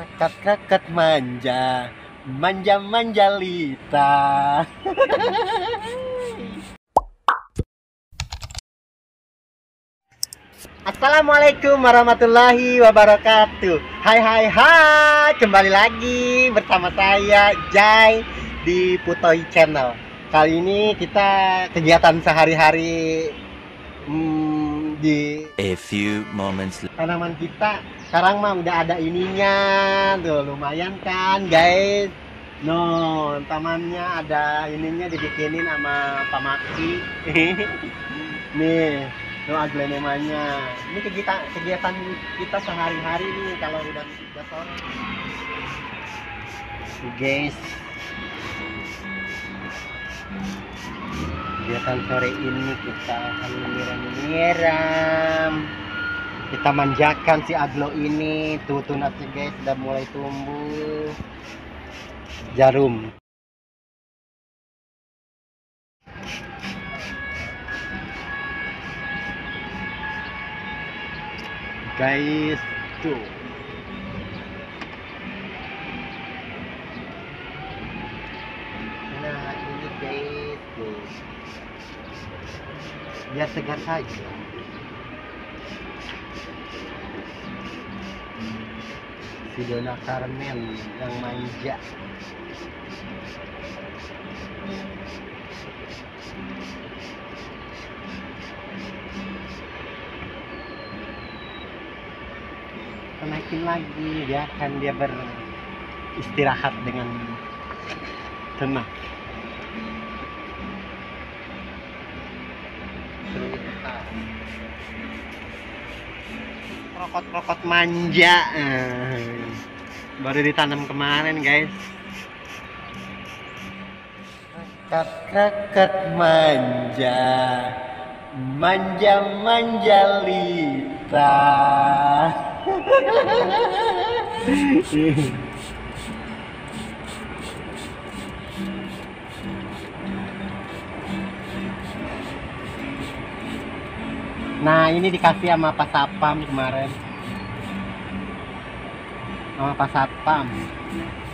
Kakak manja, manja lita. Assalamualaikum warahmatullahi wabarakatuh. Hai, kembali lagi bersama saya Jai di Putoi Channel. Kali ini kita kegiatan sehari-hari di A few moments tanaman kita. Sekarang mah udah ada ininya tuh, lumayan kan guys. No, tamannya ada ininya dibikinin sama Pak Maksi. Nih, no aglenemanya. Ini kegiatan kita sehari-hari nih kalau udah sore. Nih, guys. Kegiatan sore ini kita akan menyiram. Kita manjakan si aglo ini. Tuh tunasnya guys, sudah mulai tumbuh. Jarum. Guys, tuh. Nah, ini guys, tuh. Biar segar saja. Si Dona Carmen yang manja. Naikin lagi, biarkan dia beristirahat dengan tenang. Rokot manja, baru ditanam kemarin guys. Kakak manja, manja lita. Nah, ini dikasih sama Pak Sapam kemarin. Sama Pak Sapam.